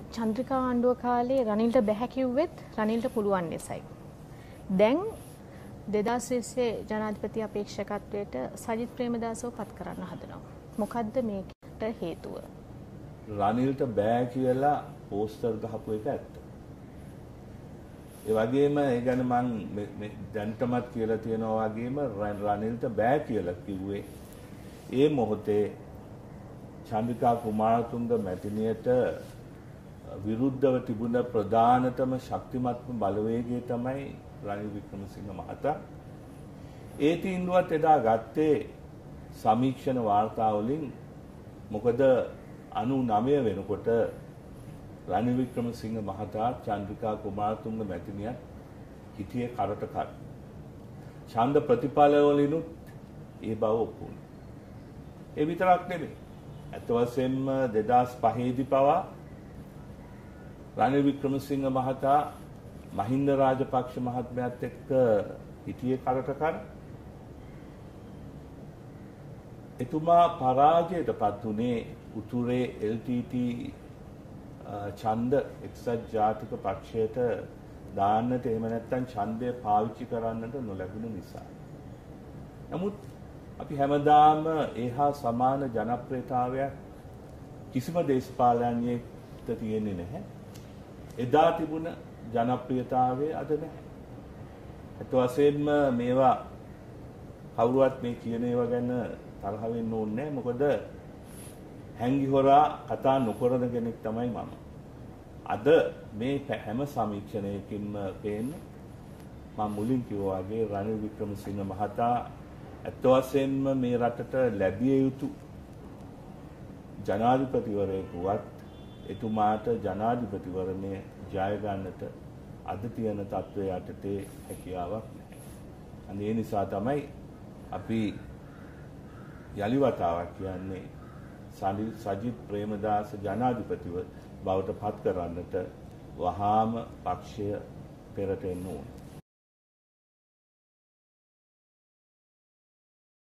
චන්ද්‍රිකා ආණ්ඩුව කාලේ රනිල්ට බැහැ කිව්වෙත් රනිල්ට පුළුවන් නිසයි. දැන් 2020 ජනාධිපති අපේක්ෂකත්වයට සජිත් ප්‍රේමදාසව පත් කරන්න හදනවා. මොකද්ද මේකට හේතුව? රනිල්ට බෑ කියලා පෝස්ටර් ගහපු එක ඇත්ත. ඒ වගේම ඒ ගැන මම දැන්ටමත් කියලා තියෙනවා වගේම රනිල්ට බෑ කියලා කිව්වේ ඒ මොහොතේ චන්ද්‍රිකා කුමාරතුංග මැතිණියට විරුද්ධව තිබුණ ප්‍රධානතම ශක්තිමත්ම බලවේගය තමයි රනිල් වික්‍රමසිංහ මහතා. ඒ තීන්දුවත් එදා ගත්තේ සමීක්ෂණ වාර්තා වලින්. මොකද 99 වෙනකොට රනිල් වික්‍රමසිංහ මහතා චන්ද්‍රිකා කුමාරතුංග මැතිණියත් හිටියේ කරට කර. ඡන්ද ප්‍රතිඵල වලිනුත් ඒ බව ඔප්පු වුණා. ඒ විතරක් නෙමෙයි. අත වශයෙන්ම 2005 දී පවා රනිල් වික්‍රමසිංහ මහතා මහින්ද රාජපක්ෂ මහත්මයාත් එක්ක හිටියේ කරට කර. එතුමා පරාජයටපත් උනේ උතුරේ LTT ඡන්ද එක්සත් ජාතික පක්ෂයට දාන්නට එහෙම නැත්නම් ඡන්දය පාවිච්චි කරන්නට නොලැබුණ නිසා. නමුත් අපි හැමදාම ඒහා සමාන ජනප්‍රියතාවයක් කිසිම දේශපාලනයකට තියෙන්නේ නැහැ. එදා තිබුණ ජනප්‍රියතාවය අද නැහැ. ඒත් වශයෙන්ම මේවා කවුරුවත් මේ කියන ඒවා ගැන තරහ වෙන්න ඕනේ නැහැ. මොකද හැංගි හොරා කතා නොකරන කෙනෙක් තමයි මම. අද මේ හැම සමීක්ෂණයකින්ම පේන්නේ මම මුලින් කිව්වා වගේ රනිල් වික්‍රමසිංහ මහතා ඇත්ත වශයෙන්ම මේ රටට ලැබිය යුතු ජනාධිපතිවරයෙකුවත් එතුමාට ජනාධිපතිවරණය ජය ගන්නට අද තියෙන තත්ත්වය යටතේ හැකියාවක් නැහැ. අන්න ඒ නිසා තමයි අපි යලි වතාවක් කියන්නේ සජිත් ප්‍රේමදාස ජනාධිපතිව බවට පත් කරන්නට වහාම පක්ෂය පෙරට එන්න ඕනේ.